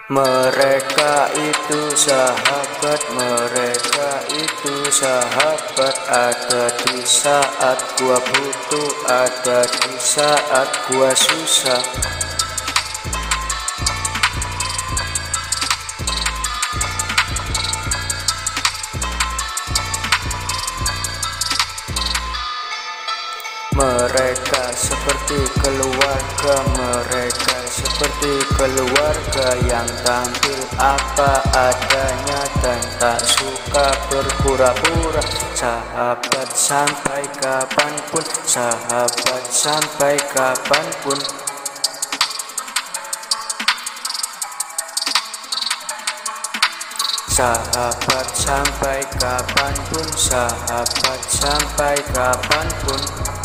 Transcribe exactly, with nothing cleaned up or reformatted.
Mereka itu sahabat, mereka itu sahabat. Ada di saat gua butuh, ada di saat gua susah. Mereka seperti keluarga, mereka seperti keluarga yang tampil apa adanya dan tak suka berpura-pura. Sahabat sampai kapanpun, sahabat sampai kapanpun. Sahabat sampai kapanpun, sahabat sampai kapanpun.